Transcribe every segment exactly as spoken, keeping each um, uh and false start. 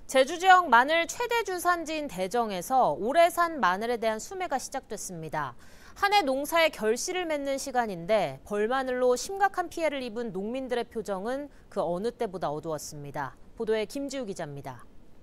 제주 지역 마늘 최대 주산지인 대정에서 올해 산 마늘에 대한 수매가 시작됐습니다. 한 해 농사의 결실을 맺는 시간인데 벌마늘로 심각한 피해를 입은 농민들의 표정은 그 어느 때보다 어두웠습니다. 보도에 김지우 기자입니다.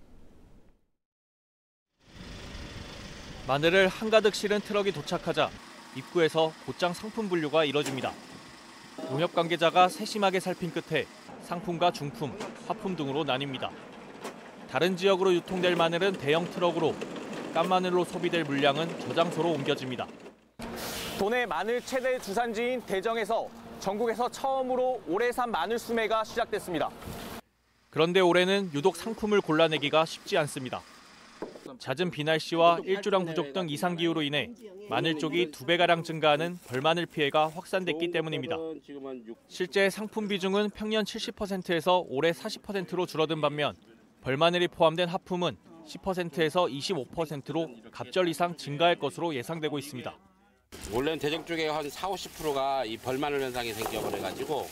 마늘을 한가득 실은 트럭이 도착하자 입구에서 곧장 상품 분류가 이뤄집니다. 농협 관계자가 세심하게 살핀 끝에 상품과 중품, 하품 등으로 나뉩니다. 다른 지역으로 유통될 마늘은 대형 트럭으로, 깐마늘로 소비될 물량은 저장소로 옮겨집니다. 도내 마늘 최대 주산지인 대정에서 전국에서 처음으로 올해 산 마늘 수매가 시작됐습니다. 그런데 올해는 유독 상품을 골라내기가 쉽지 않습니다. 잦은 비날씨와 일조량 부족 등 이상기후로 인해 마늘 쪽이 두 배가량 증가하는 벌마늘 피해가 확산됐기 때문입니다. 실제 상품 비중은 평년 칠십 퍼센트에서 올해 사십 퍼센트로 줄어든 반면 벌마늘이 포함된 하품은 십 퍼센트에서 이십오 퍼센트로 갑절 이상 증가할 것으로 예상되고 있습니다. 원래는 대정 쪽에 한 사, 오십 퍼센트가 이 벌마늘 현상이 생겨버려가지고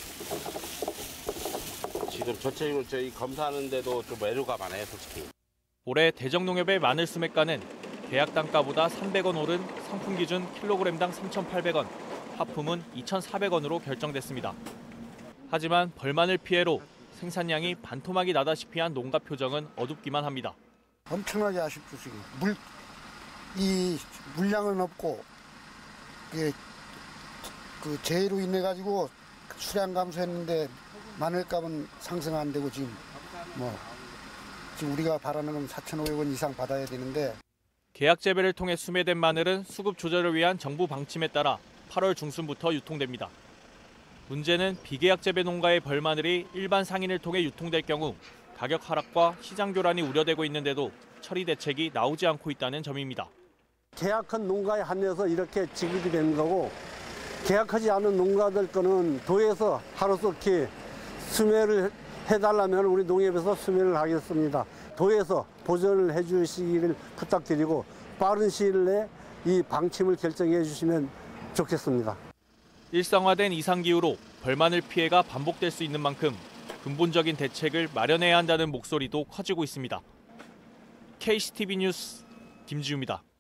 지금 전체적으로 저희 검사하는데도 좀 애로가 많아요, 솔직히. 올해 대정농협의 마늘 수매가는 계약 단가보다 삼백 원 오른 상품 기준 킬로그램당 삼천팔백 원, 하품은 이천사백 원으로 결정됐습니다. 하지만 벌마늘 피해로 생산량이 반토막이 나다시피 한 농가 표정은 어둡기만 합니다. 엄청나게 아쉽죠, 지금. 물, 이 물량은 없고, 이게 그 재해로 인해 가지고 수량 감소했는데 마늘값은 상승 안 되고 지금 뭐 지금 우리가 바라는 건 사천오백 원 이상 받아야 되는데. 계약 재배를 통해 수매된 마늘은 수급 조절을 위한 정부 방침에 따라 팔월 중순부터 유통됩니다. 문제는 비계약 재배 농가의 벌마늘이 일반 상인을 통해 유통될 경우 가격 하락과 시장 교란이 우려되고 있는데도 처리 대책이 나오지 않고 있다는 점입니다. 계약한 농가에 한해서 이렇게 지급이 되는 거고, 계약하지 않은 농가들 거는 도에서 하루속히 수매를 해달라면 우리 농협에서 수매를 하겠습니다. 도에서 보전을 해주시기를 부탁드리고 빠른 시일 내에 이 방침을 결정해 주시면 좋겠습니다. 일상화된 이상기후로 벌마늘 피해가 반복될 수 있는 만큼 근본적인 대책을 마련해야 한다는 목소리도 커지고 있습니다. 케이씨티비 뉴스 김지우입니다.